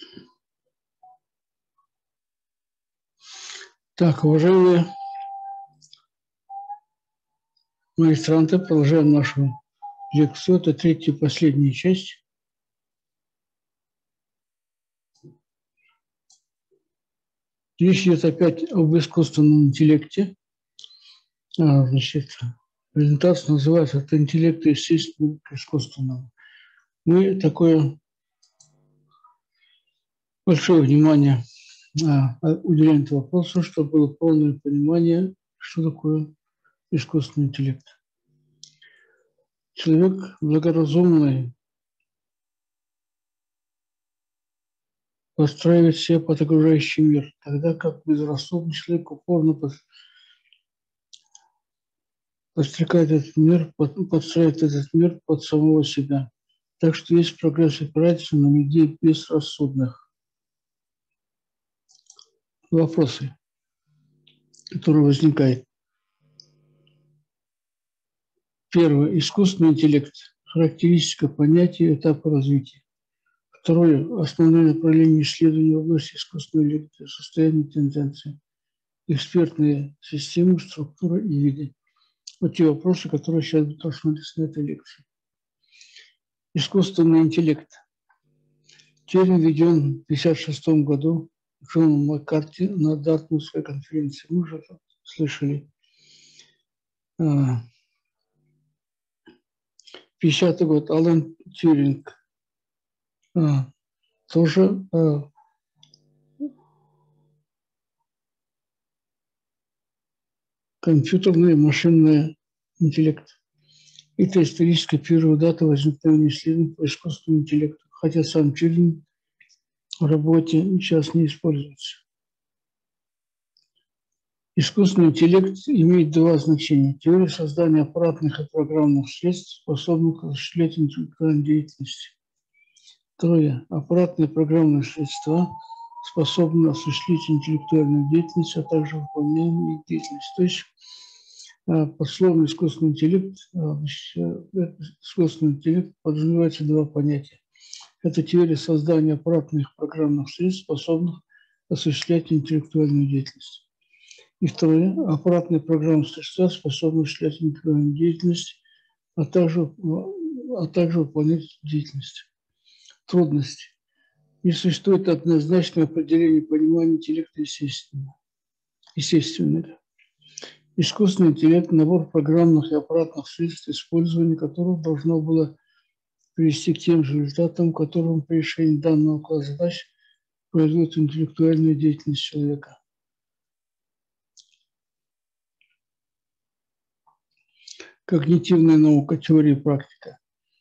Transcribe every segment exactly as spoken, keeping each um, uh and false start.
Так, уважаемые магистранты, продолжаем нашу лекцию. Это третья и последняя часть. Речь идет опять об искусственном интеллекте. А, значит, презентация называется «От интеллекта естественного к искусственному». Мы такое большое внимание а, уделяем этому вопросу, чтобы было полное понимание, что такое искусственный интеллект. Человек благоразумный подстраивает себя под окружающий мир, тогда как безрассудный человек упорно подстрекает этот мир, подстраивает этот мир под самого себя. Так что есть прогресс опирается на людей безрассудных. Вопросы, которые возникают. Первое. Искусственный интеллект. Характеристика понятия, этапа развития. Второе. Основные направления исследований в области искусственного интеллекта, состояние тенденции, экспертные системы, структура и виды. Вот те вопросы, которые сейчас будут рассмотрены на этой лекции. Искусственный интеллект. Термин введен в тысяча девятьсот пятьдесят шестом году Джоном Маккарти на Дартмутской конференции. Мы уже слышали. пятидесятый год. Алан Тьюринг. Тоже компьютерный машинный интеллект. Это историческая первая дата возникновения исследований по искусственному интеллекту, хотя сам Тьюринг в работе сейчас не используется. Искусственный интеллект имеет два значения. Теория создания аппаратных и программных средств, способных осуществлять интеллектуальную деятельность. Второе. Аппаратные и программные средства способны осуществлять интеллектуальную деятельность, а также выполняемую их деятельность. То есть, под словом искусственный интеллект, искусственный интеллект подразумевается два понятия. Это теория создания аппаратных и программных средств, способных осуществлять интеллектуальную деятельность. И второе. Аппаратные программные средства способны осуществлять интеллектуальную деятельность, а также, а также выполнять деятельность. Трудности. Не существует однозначного определения понимания интеллекта естественного. естественного. Искусственный интеллект – набор программных и аппаратных средств, использование которых должно было привести к тем же результатам, которым при решении данного класса задач производит интеллектуальную деятельность человека. Когнитивная наука, теория и практика.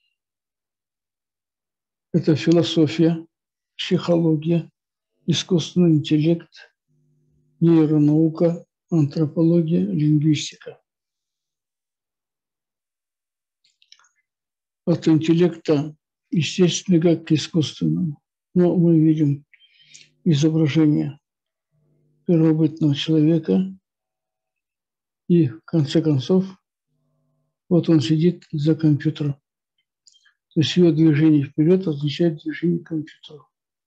Это философия, психология, искусственный интеллект, нейронаука, антропология, лингвистика. От интеллекта естественного к искусственному. Но мы видим изображение первобытного человека, и в конце концов вот он сидит за компьютером. То есть его движение вперед означает движение к компьютеру.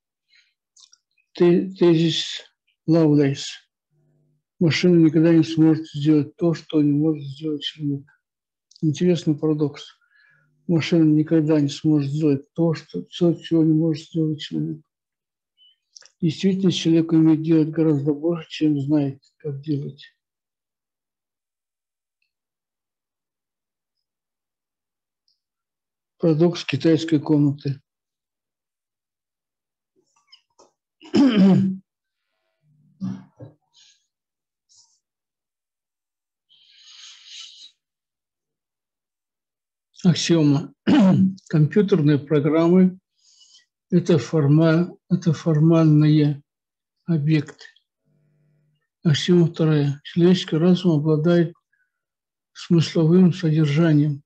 Тезис Лавлейс. Машина никогда не сможет сделать то, что не может сделать человек. Интересный парадокс. Машина никогда не сможет сделать то, что, то, чего не может сделать человек. Действительно, человек умеет делать гораздо больше, чем знает, как делать. Парадокс китайской комнаты. Аксиома. Компьютерные программы – это, форма, это формальные объекты. Аксиома вторая. Человеческий разум обладает смысловым содержанием.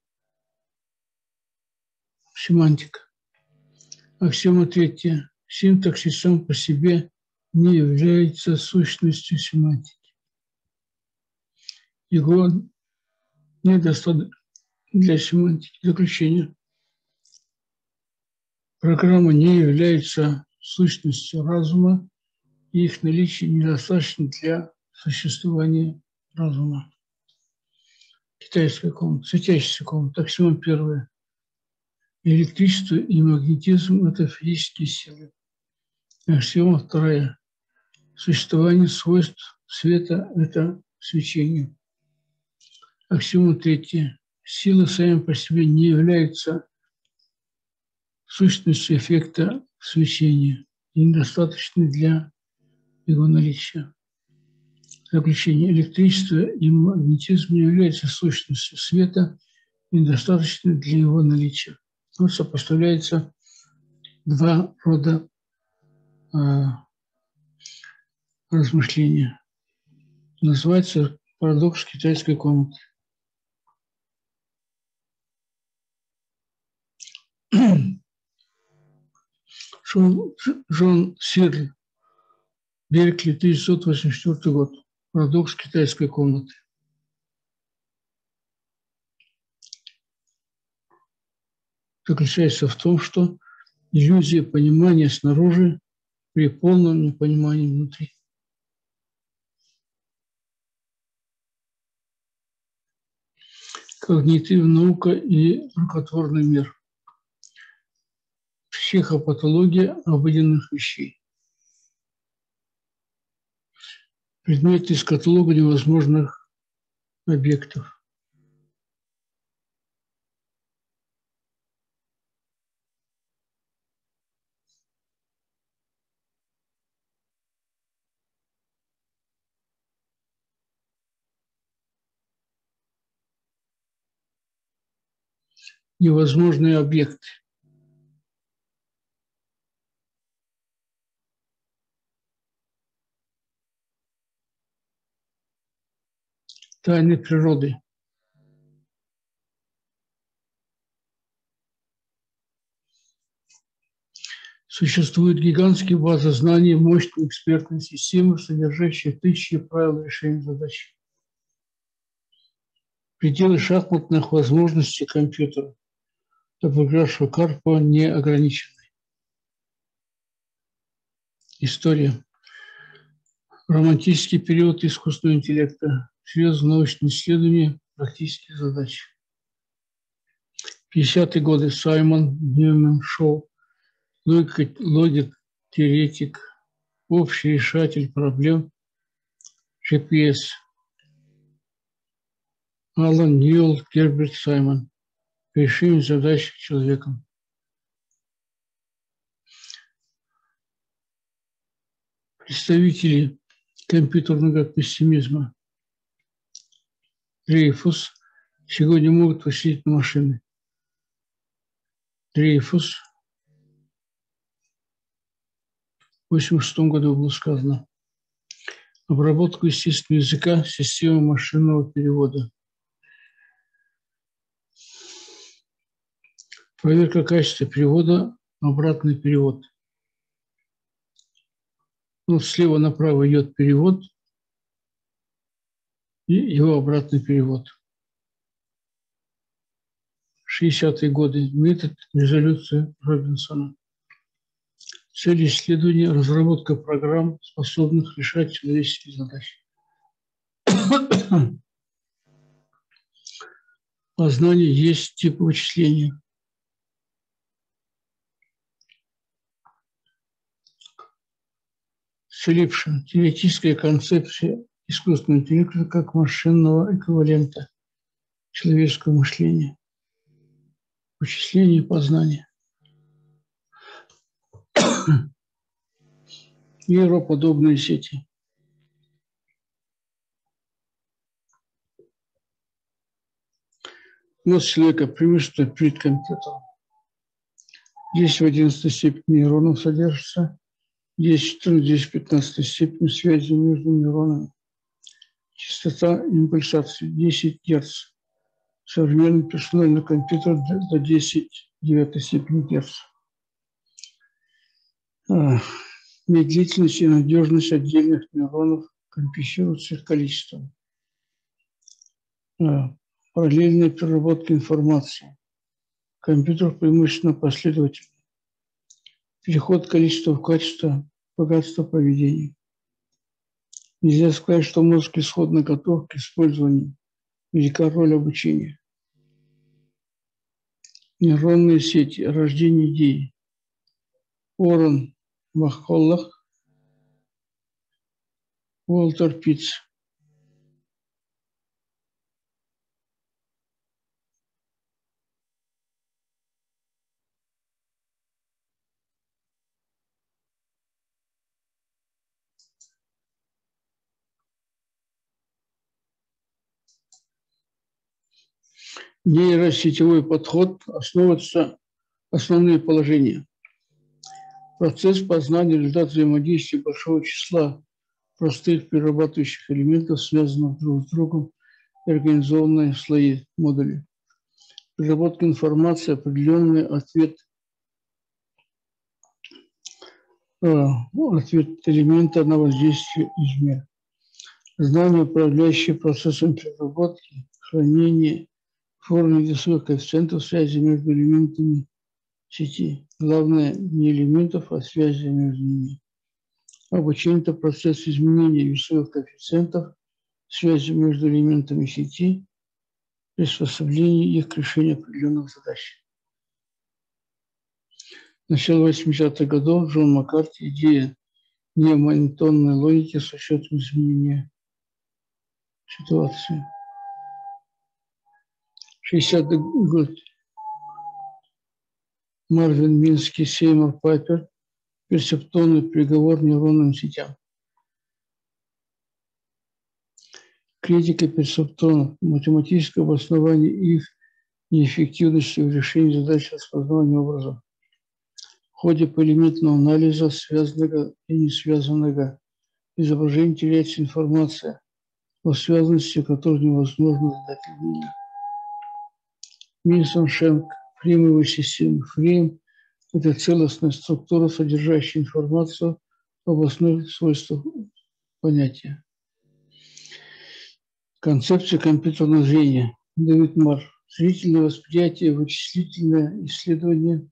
Семантика. Аксиома третья. Синтаксис сам по себе не является сущностью семантики. Его недостаточно для семантики. Заключение. Программа не является сущностью разума, и их наличие недостаточно для существования разума. Китайская комната, светящаяся комната, аксиома первая. Электричество и магнетизм – это физические силы. Аксиома вторая. Существование свойств света – это свечение. Аксиома третья. Силы сами по себе не являются сущностью эффекта свечения и недостаточны для его наличия. Заключение. Электричество и магнетизм не являются сущностью света и недостаточны для его наличия. Вот сопоставляются два рода э, размышления. Называется парадокс китайской комнаты. Джон, Джон Сирль, Беркли, тысяча девятьсот восемьдесят четвёртый год. Парадокс китайской комнаты. Заключается в том, что иллюзия понимания снаружи при полном непонимании внутри. Когнитивная наука и рукотворный мир. Психопатология обыденных вещей. Предметы из каталога невозможных объектов. Невозможные объекты. Тайны природы. Существует гигантские базы знаний, мощные экспертные системы, содержащие тысячи правил решения задач. Пределы шахматных возможностей компьютера, обыгравшего Карпова, не ограничены. История. Романтический период искусственного интеллекта, серьезные научные исследования практических задач. пятидесятые годы. Саймон Ньюман Шоу, логик, теоретик, общий решатель проблем, джи пи эс. Алан Ньюэлл, Герберт Саймон. Решение задач человеком. Представители компьютерного пессимизма. Дрейфус. Сегодня могут вычислить машины. Дрейфус. В восемьдесят шестом году было сказано. Обработку естественного языка, система машинного перевода. Проверка качества перевода, обратный перевод. Ну, слева направо идет перевод и его обратный перевод. шестидесятые годы. Метод резолюции Робинсона. Цель исследования – разработка программ, способных решать человеческие задачи. Познание есть тип вычисления. Филипшин. Теоретическая концепция искусственного интеллекта как машинного эквивалента человеческого мышления. Вычисление и познание. Нейроподобные сети. Мозг человека преимущественно перед компьютером. Здесь в одиннадцатой степени нейронов содержится, здесь в четырнадцатой, здесь в пятнадцатой степени связи между нейронами. Частота импульсации десять герц. Современный персональный компьютер до десять девятой степени герц. Медлительность и надежность отдельных нейронов компенсируются их количеством. Параллельная переработка информации. Компьютер преимущественно последовательный. переход количества в качество, богатство поведения. Нельзя сказать, что мозг исходно готов к использованию. Велика роль обучения. Нейронные сети, рождение идей. Уоррен Макколлах, Уолтер Питц. Нейросетевой подход основывается основные положения. Процесс познания – результат взаимодействия большого числа простых перерабатывающих элементов, связанных друг с другом и организованные в слои модулей. Переработка информации – определенный ответ, э, ответ элемента на воздействие извне. Знание, управляющее процессом переработки, хранение, формы весовых коэффициентов связи между элементами сети. Главное не элементов, а связи между ними. Обучение – это процесс изменения весовых коэффициентов, связи между элементами сети, приспособление их к решению определенных задач. Начало восьмидесятых годов Джон Маккарти, идея неомонотонной логики с учетом изменения ситуации. шестидесятый год. Марвин Минский, Сеймур Пайпер. Перцептонный приговор нейронным сетям. Критика перцептонов, математическое обоснование их неэффективности в решении задач распознавания образов. В ходе поэлементного анализа связанного и несвязанного изображения теряется информация, о связанности которой невозможно задать линию. Минсон Шенк, фреймовая система. Фрейм – это целостная структура, содержащая информацию об основных свойствах понятия. Концепция компьютерного зрения. Дэвид Марр. Зрительное восприятие, вычислительное исследование,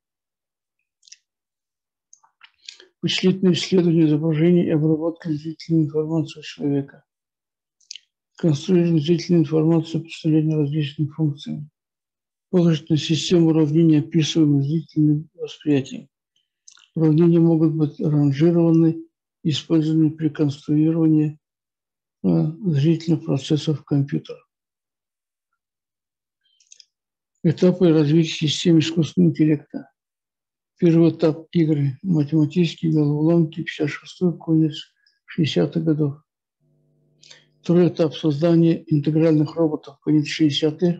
вычислительное исследование изображений и обработка зрительной информации у человека. Конструирование зрительной информации, представление различных функций. Положительная система уравнений, описываемых зрительным восприятием. Уравнения могут быть ранжированы, использованы при конструировании зрительных процессов компьютера. Этапы развития системы искусственного интеллекта. Первый этап – игры, математические головоломки, пятьдесят шестой, конец шестидесятых годов. Второй этап – создание интегральных роботов, конец шестидесятых,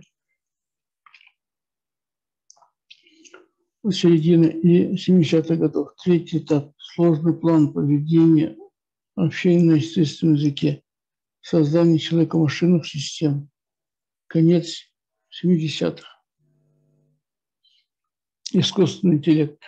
середина и семидесятых годов. Третий этап – сложный план поведения, общения на естественном языке, создание человеко-машинных систем, конец семидесятых. Искусственный интеллект.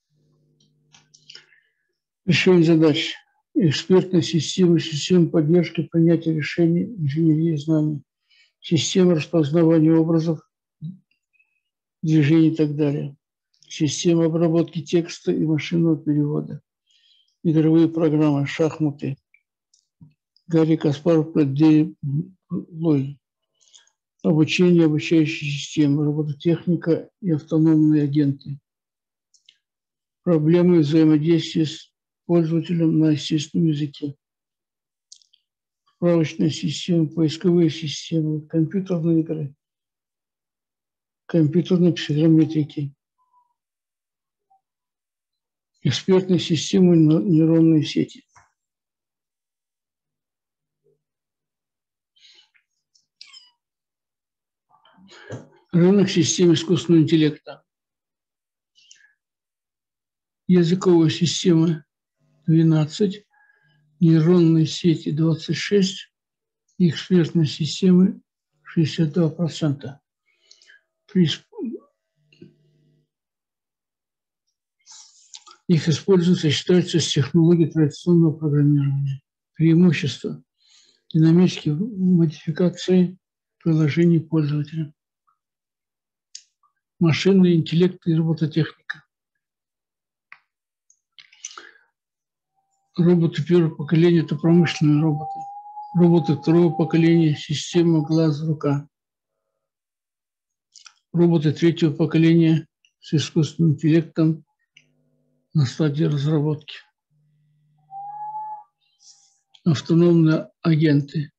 Решение задач. Экспертная система, система поддержки принятия решений, инженерии знаний, система распознавания образов, движений и так далее. Система обработки текста и машинного перевода. Игровые программы, шахматы. Гарри Каспаров, Дэвид Лой. Обучение, обучающие системы, робототехника и автономные агенты. Проблемы взаимодействия с пользователем на естественном языке. Справочная система, поисковые системы, компьютерные игры, компьютерные психометрики, экспертные системы, нейронные сети. Рынок систем искусственного интеллекта. Языковая система двенадцать, нейронные сети двадцать шесть, экспертные системы шестьдесят два процента. Их использование сочетается с технологией традиционного программирования. Преимущество – динамические модификации приложений пользователя. Машинный интеллект и робототехника. Роботы первого поколения – это промышленные роботы. Роботы второго поколения – система глаз-рука. Роботы третьего поколения с искусственным интеллектом на стадии разработки. Автономные агенты.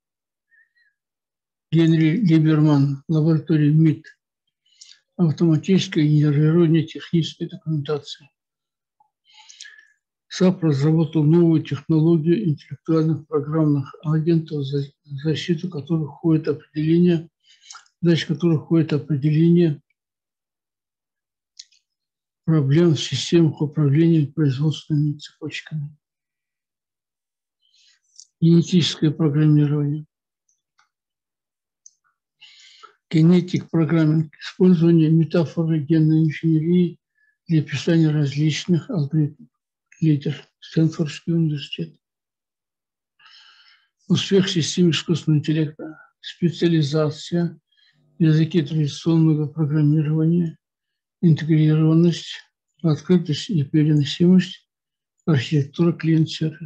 Генри Либерман, лаборатория МИД. Автоматическое генерирование технической документации. САП разработал новую технологию интеллектуальных программных агентов, в защиту которых входит определение, в которых входит определение проблем в системах управления производственными цепочками. Генетическое программирование. Генетик программинг. Использование метафоры генной инженерии для описания различных алгоритмов. Лидер. Стэнфордский университет. Успех системы искусственного интеллекта. Специализация. Языки традиционного программирования. Интегрированность. Открытость и переносимость. Архитектура клиент-сервер.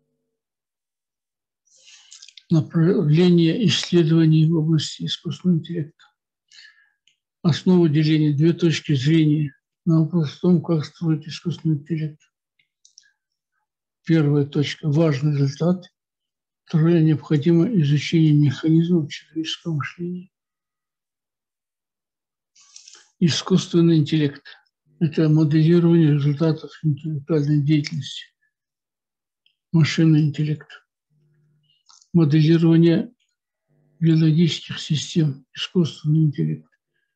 Направление исследований в области искусственного интеллекта. Основа деления. Две точки зрения на вопрос о том, как строить искусственный интеллект. Первая точка – важный результат. Второе – необходимое изучение механизмов человеческого мышления. Искусственный интеллект – это моделирование результатов интеллектуальной деятельности. Машинный интеллект. Моделирование биологических систем. Искусственный интеллект.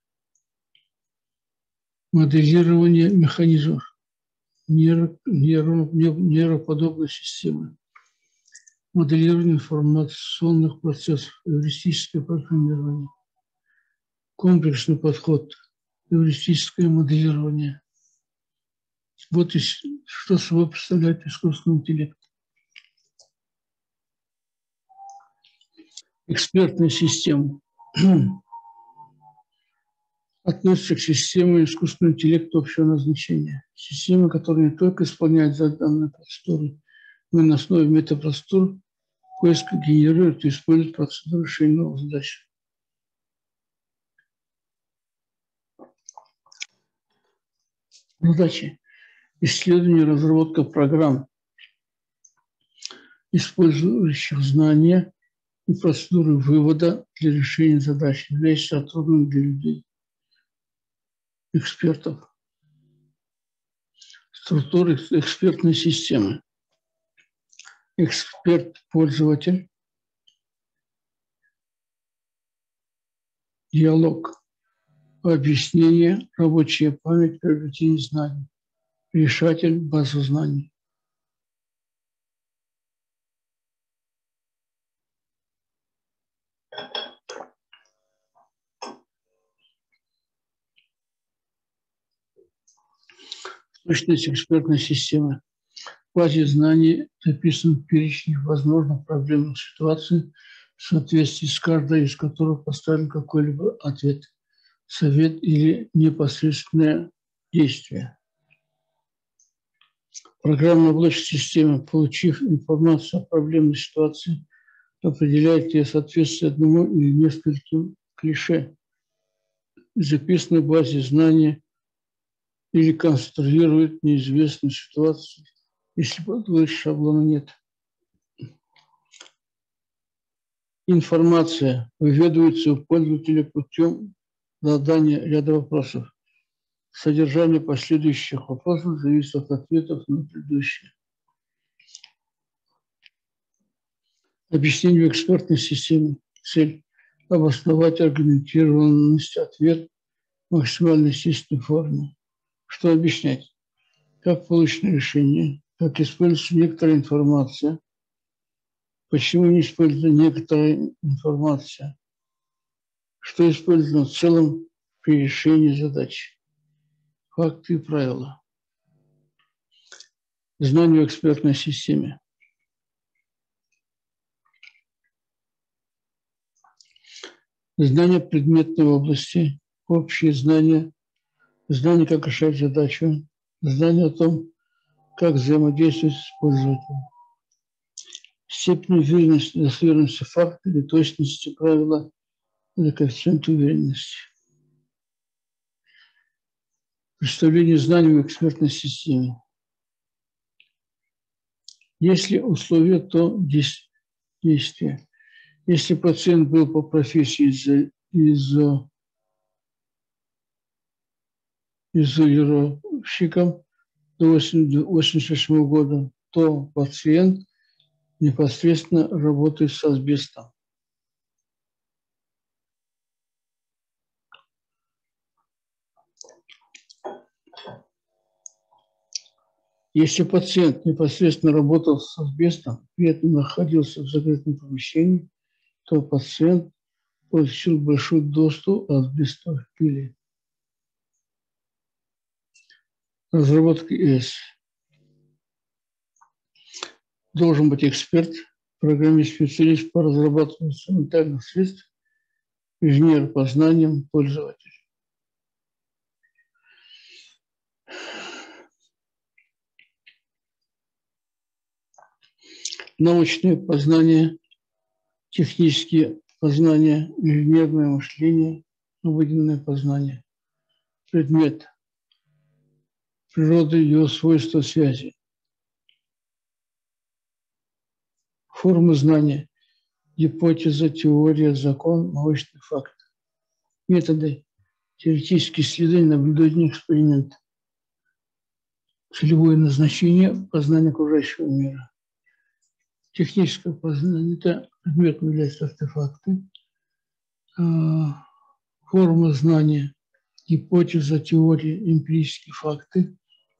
Моделирование механизмов. Нейро, нейро, нейроподобной системы. Моделирование информационных процессов. Эвристическое программирование. Комплексный подход. Эвристическое моделирование. Вот и что собой представляет искусственный интеллект. Экспертная система относится к системе искусственного интеллекта общего назначения. Система, которая не только исполняет заданные процедуры, но и на основе метапроцедур поиска генерирует и использует процедуры решения новых задач. Задачи. Исследование и разработка программ, использующих знания и процедуры вывода для решения задач, являющихся трудными для людей. Экспертов. Структура экспертной системы. Эксперт-пользователь. Диалог. Объяснение, рабочая память, приобретение знаний. Решатель, база знаний. Сущность экспертной системы. В базе знаний записан перечень возможных проблемных ситуаций, в соответствии с каждой из которых поставлен какой-либо ответ, совет или непосредственное действие. Программная облачная система, получив информацию о проблемной ситуации, определяет ее соответствие одному или нескольким клише, записанной в базе знаний, или конструирует неизвестную ситуацию, если подводить шаблона нет. Информация выведывается у пользователя путем задания ряда вопросов. Содержание последующих вопросов зависит от ответов на предыдущие. Объяснение в экспертной системе. Цель – обосновать аргументированность ответа в максимально естественной форме. Что объяснять? Как получено решение, как используется некоторая информация, почему не используется некоторая информация, что использовано в целом при решении задачи, факты и правила. Знания в экспертной системе. Знания предметной области, общие знания, знания, как решать задачу, знания о том, как взаимодействовать с пользователем. Степень уверенности, достоверности факта или точности правила или коэффициент уверенности. Представление знаний в экспертной системе. Если условия, то действие. Если пациент был по профессии изо, изолировщиком до восемьдесят восьмого года, то пациент непосредственно работает с асбестом. Если пациент непосредственно работал с асбестом, при этом находился в закрытом помещении, то пациент получил большой доступ к асбестовой пыли. Разработка ИС. Должен быть эксперт, программист-специалист по разрабатыванию инструментальных средств, инженер по знаниям пользователя. Научные познания, технические познания, инженерное мышление, обыденное познание. Предмет. Природа, ее свойства, связи. Формы знания. Гипотеза, теория, закон, научный факт. Методы. Теоретические исследования, наблюдательный эксперимент. Целевое назначение познания окружающего мира. Техническое познание – это предметом являются артефакты. Форма знания, гипотеза, теория, эмпирические факты.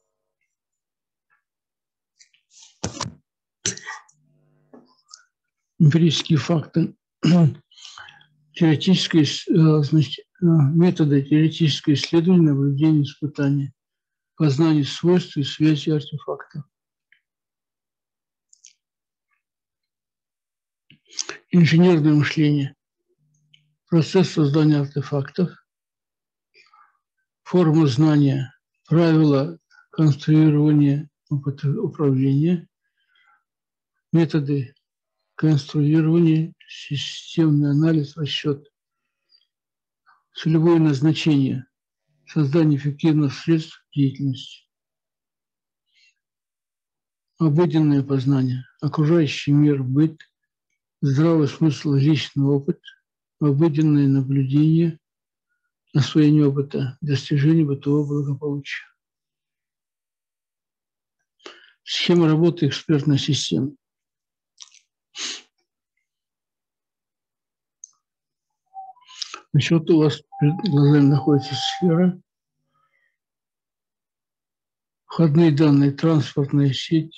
Эмпирические факты. Теоретическое, значит, методы теоретическое исследование, наблюдение, испытания. Познание свойств и связи артефактов. Инженерное мышление. Процесс создания артефактов. Форма знания. Правила конструирования управления. Методы конструирования, системный анализ, расчет. Целевое назначение. Создание эффективных средств деятельности. Обыденное познание. Окружающий мир, быт. Здравый смысл, личный опыт. Обыденное наблюдение. Освоение опыта. Достижение бытового благополучия. Схема работы экспертной системы. Значит, вот у вас перед глазами находится сфера. Входные данные, транспортная сеть,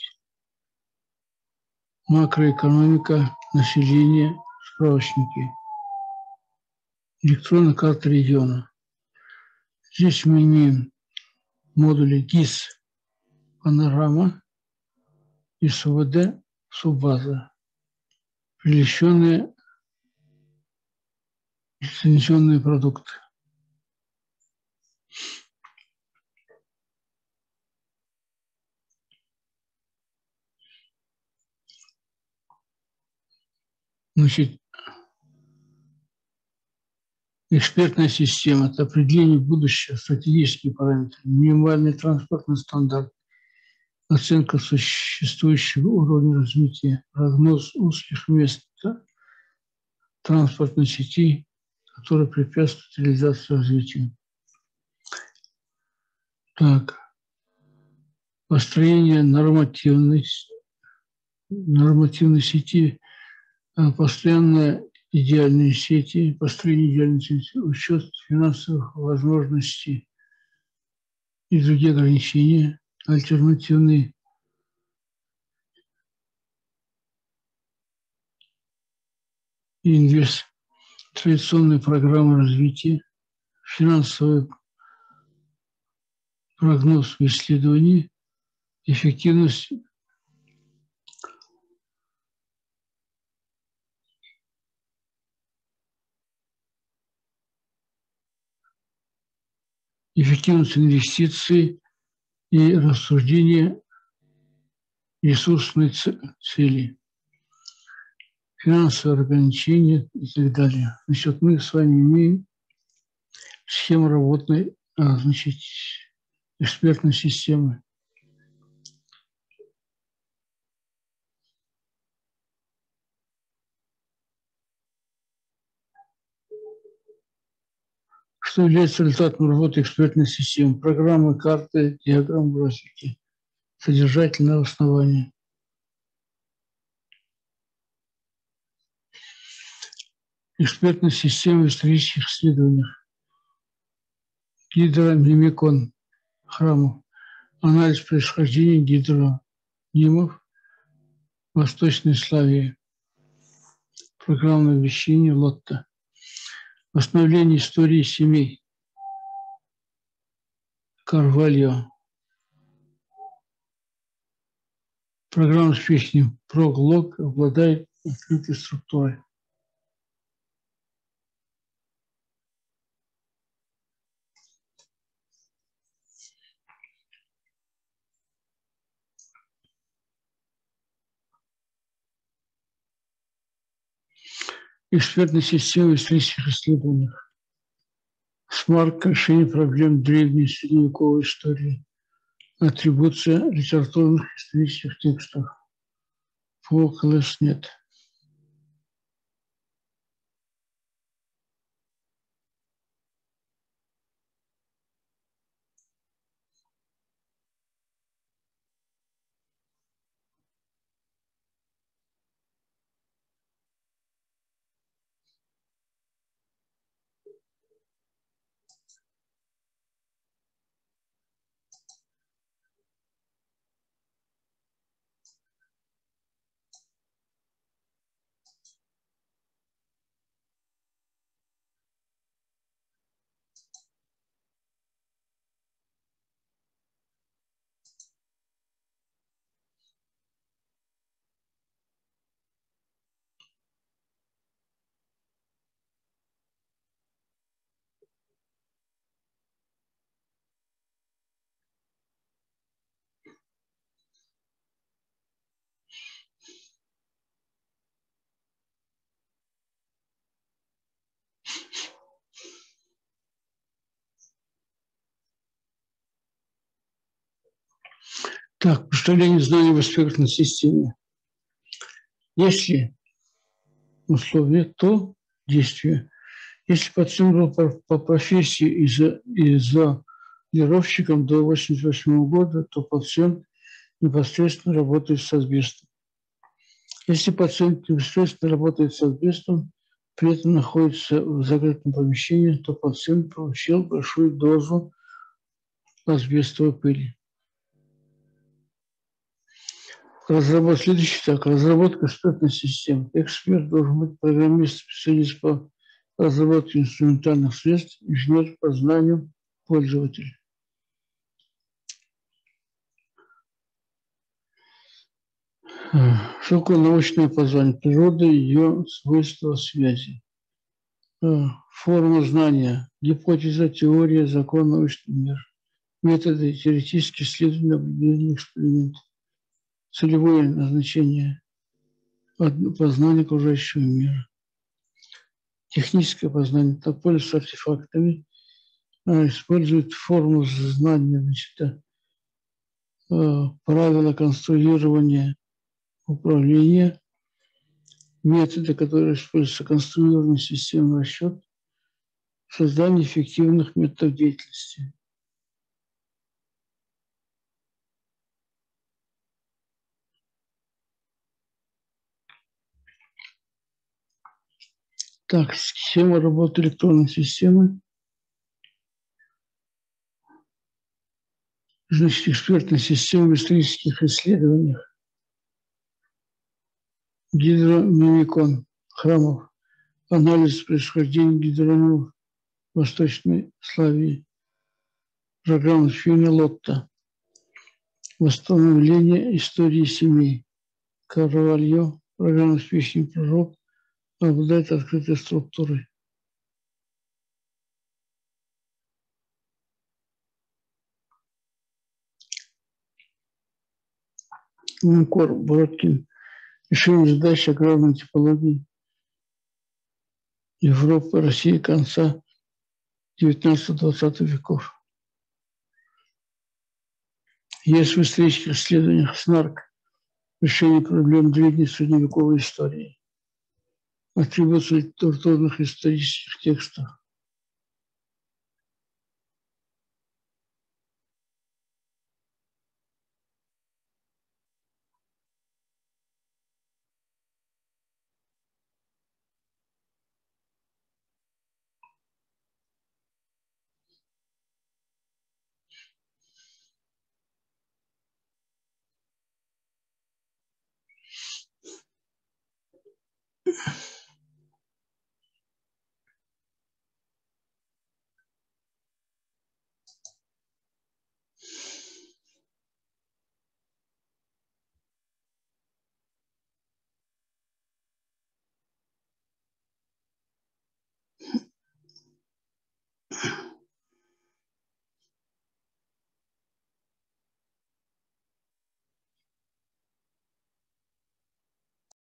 макроэкономика, население, справочники, электронная карта региона. Здесь мы имеем модули ГИС, панорама, и СУВД, суббаза, привлеченные лицензионные продукты. Значит, экспертная система – это определение будущего, стратегические параметры, минимальный транспортный стандарт, оценка существующего уровня развития, прогноз узких мест транспортной сети, которые препятствуют реализации развития. Так, построение нормативной, нормативной сети, постоянная идеальные сети, построение идеальной сети, учет финансовых возможностей и другие ограничения, альтернативные инвест, традиционные программы развития, финансовый прогноз в исследовании, эффективность эффективность инвестиций и рассуждение ресурсной цели. финансовые ограничения и так далее. Значит, мы с вами имеем схему работы, значит, экспертной системы. Что является результатом работы экспертной системы? Программы, карты, диаграммы, графики. Содержательное основание. Экспертная система в исторических исследованиях. Гидромимикон храмов. Анализ происхождения гидронимов в Восточной Славии. Программное вещание Лотта. Восстановление истории семей. Карвальо. Программа с песней Проглог обладает открытой структурой. Экспертная система в исторических исследованиях. СМАРК – решение проблем древней средневековой истории. Атрибуция литературных исторических текстов. Фолклес нет. Так, представление знаний в экспертной системе. Если условие, то действие. Если пациент был по, по профессии изолировщиком до восемьдесят восьмого года, то пациент непосредственно работает с асбестом. Если пациент непосредственно работает с асбестом, при этом находится в закрытом помещении, то пациент получил большую дозу асбестовой пыли. Разработка, следующий так, разработка экспертной системы. Эксперт должен быть программист, специалист по разработке инструментальных средств, инженер по знанию пользователя. Что такое научное познание? Природа, ее свойства, связи. Форма знания, гипотеза, теория, закон, научный мир. Методы, теоретические исследования, наблюдения, эксперименты. Целевое назначение познания окружающего мира. Техническое познание, это пользуется артефактами, использует форму знания, значит, правила конструирования управления, методы, которые используются конструирование системы расчета, создание эффективных методов деятельности. Так, схема работы электронной системы. Значит, экспертная система в исторических исследованиях. Гидромимикон храмов. Анализ происхождения гидронимов в Восточной Славии. Программа изучения Лотта. Восстановление истории семей. Карвальо. Программа «Успешный пророк» обладает открытой структурой. Кор Бородкин. решение задач аграрной типологии Европы, России конца девятнадцатого-двадцатого веков. Есть в исторических исследованиях СНАРК решение проблем древней средневековой истории, атрибуции литературных исторических текстов,